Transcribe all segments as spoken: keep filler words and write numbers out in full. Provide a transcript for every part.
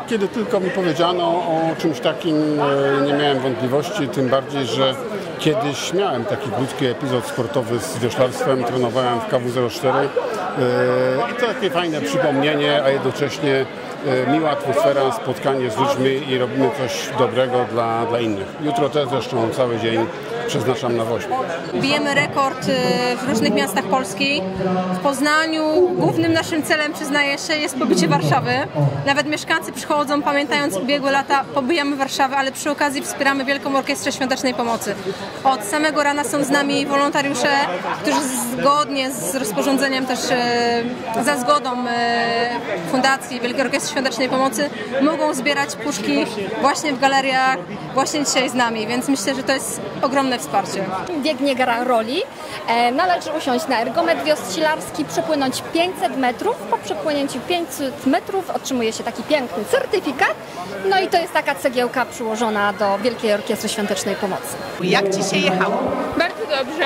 kiedy tylko mi powiedziano o czymś takim, nie miałem wątpliwości, tym bardziej, że kiedyś miałem taki krótki epizod sportowy z wioślarstwem, trenowałem w K W zero cztery i to takie fajne przypomnienie, a jednocześnie miła atmosfera, spotkanie z ludźmi i robimy coś dobrego dla, dla innych. Jutro też zresztą cały dzień przeznaczam na woźbę. Bijemy rekord w różnych miastach Polski. W Poznaniu głównym naszym celem, przyznaję się, jest pobicie Warszawy. Nawet mieszkańcy przychodzą, pamiętając ubiegłe lata, pobijamy Warszawę, ale przy okazji wspieramy Wielką Orkiestrę Świątecznej Pomocy. Od samego rana są z nami wolontariusze, którzy zgodnie z rozporządzeniem, też za zgodą Fundacji Wielkiej Orkiestry Świątecznej Pomocy mogą zbierać puszki właśnie w galeriach, właśnie dzisiaj z nami, więc myślę, że to jest ogromne wsparcie. Biegnie gra roli. E, należy usiąść na ergometr wioślarski, przepłynąć pięćset metrów. Po przepłynięciu pięćset metrów otrzymuje się taki piękny certyfikat. No i to jest taka cegiełka przyłożona do Wielkiej Orkiestry Świątecznej Pomocy. Jak Ci się jechało? Bardzo dobrze.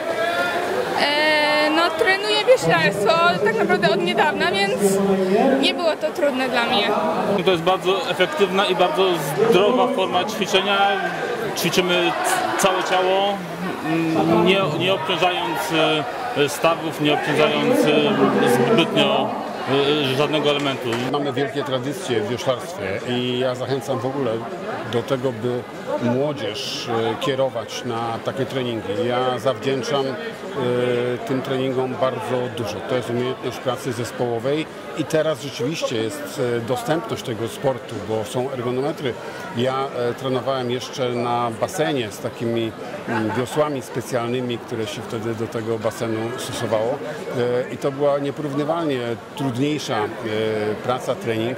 E, no trenuję wioślarstwo tak naprawdę od niedawna, więc nie było to trudne dla mnie. To jest bardzo efektywna i bardzo zdrowa forma ćwiczenia. Ćwiczymy całe ciało, nie, nie obciążając stawów, nie obciążając zbytnio żadnego elementu. Mamy wielkie tradycje w wioślarstwie i ja zachęcam w ogóle do tego, by młodzież kierować na takie treningi. Ja zawdzięczam y, tym treningom bardzo dużo. To jest umiejętność pracy zespołowej i teraz rzeczywiście jest dostępność tego sportu, bo są ergonometry. Ja y, trenowałem jeszcze na basenie z takimi y, wiosłami specjalnymi, które się wtedy do tego basenu stosowało y, i to była nieporównywalnie trudniejsza y, praca, trening.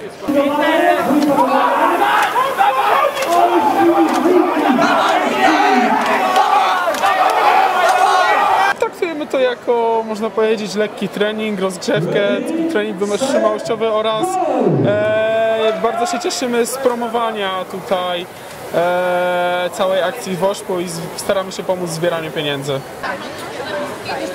Traktujemy to jako, można powiedzieć, lekki trening, rozgrzewkę, trening wytrzymałościowy oraz e, bardzo się cieszymy z promowania tutaj e, całej akcji WOŚP-u i staramy się pomóc w zbieraniu pieniędzy.